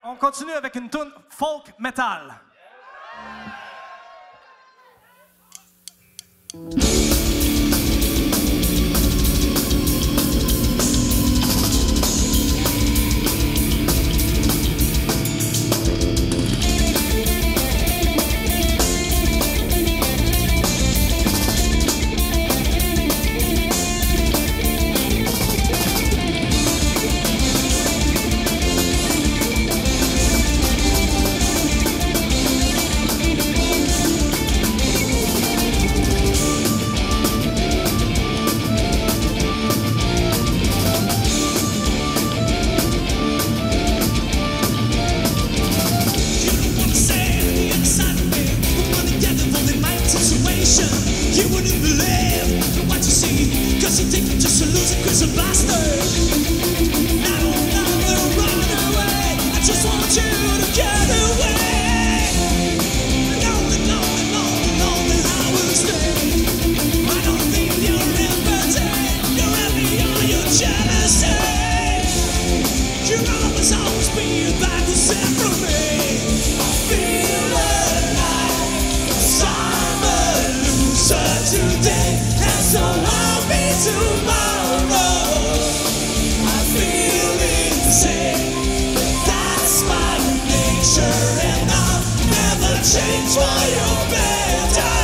On continue avec une tune folk metal. You wouldn't believe what you see, cause you think you're just a loser, cause a bastard. I don't wanna run away, I just want you to get away. Lonely, lonely, lonely, lonely, I will stay. I don't think you're empathy, you're envy or your jealousy. You'll always be back to set from me. I feel alive, I'm a loser today, and so I'll be tomorrow. I feel insane, that's my nature, and I'll never change for your better.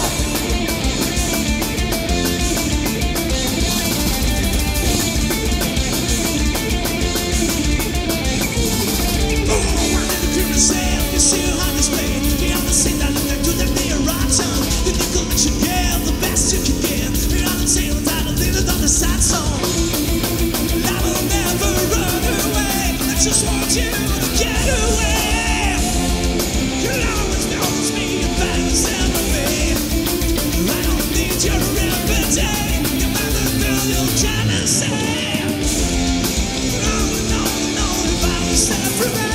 You see how this play. You have to say that look to them, they are rotten. You think that you get the best you can give. You have to say that I leave it on the sad song. I will never run away, I just want you to get away. You'll always me and back to sympathy. I don't need your empathy, you better feel your jealousy. No, if I was set for me.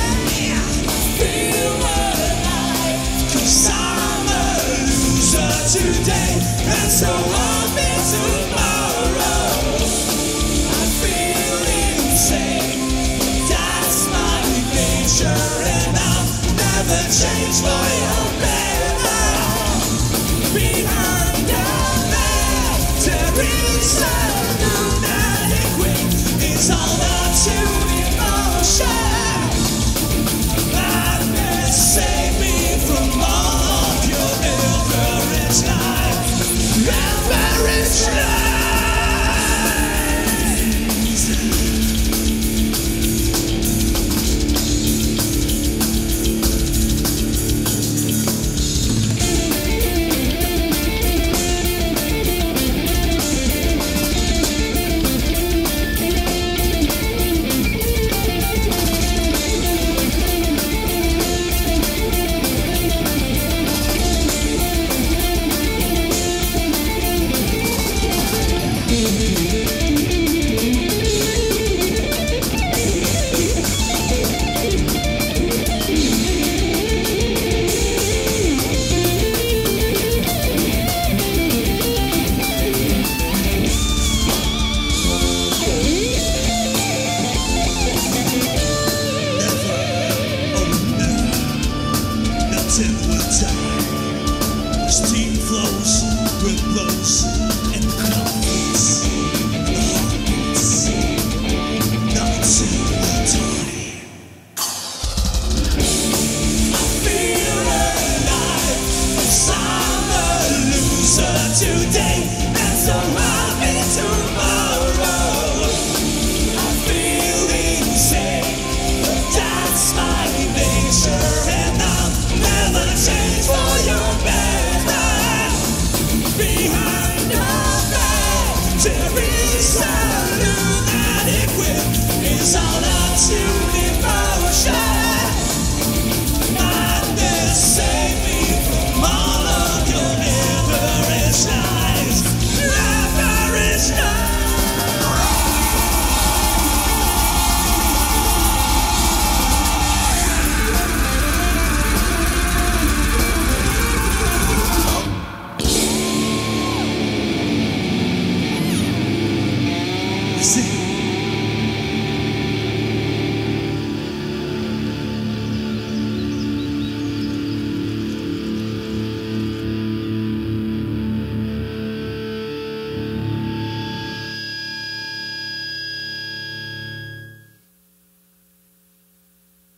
Today, and so I'll be tomorrow. I feel insane, that's my nature, and I'll never change for